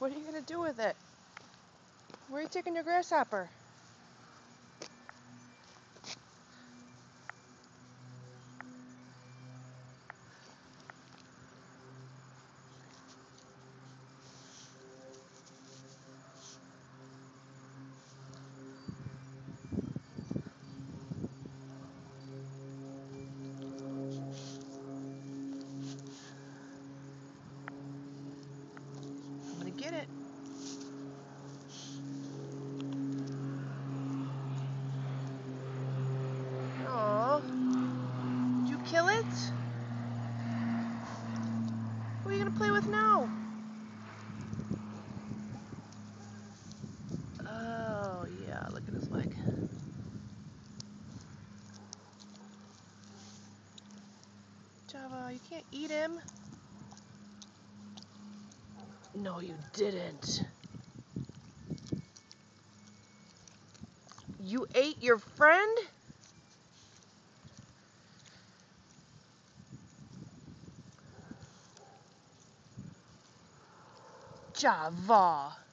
What are you going to do with it? Where are you taking your grasshopper? I'm going to get it. Aw. Did you kill it? What are you going to play with now? Oh, yeah, look at his leg. Java, you can't eat him. No, you didn't. You ate your friend? Java.